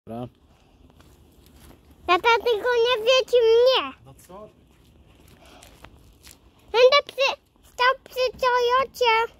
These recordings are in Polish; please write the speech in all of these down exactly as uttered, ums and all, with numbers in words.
Dobra. Tata, tylko nie wieci mnie. No co? Będę przy... stał przy Toyocie.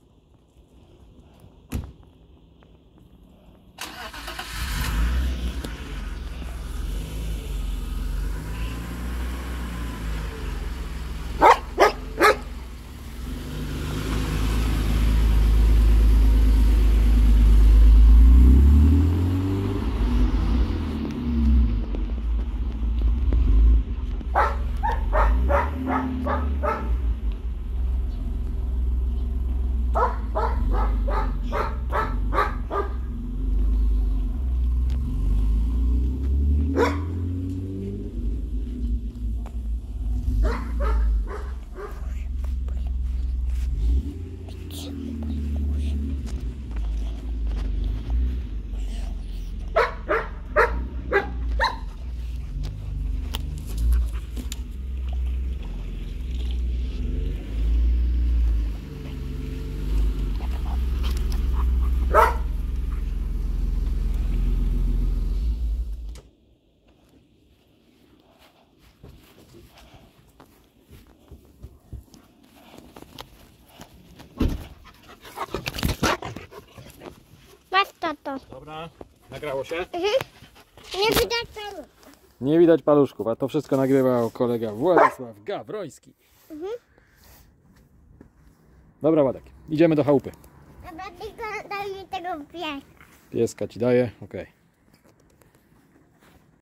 Masz, tato. Dobra, nagrało się? Mhm. Nie widać paru. Nie widać paluszków, a to wszystko nagrywał kolega Władysław Gawroński. Mhm. Dobra, Władek, idziemy do chałupy. Dobra, tylko daj mi tego pieska. Pieska ci daję, okej.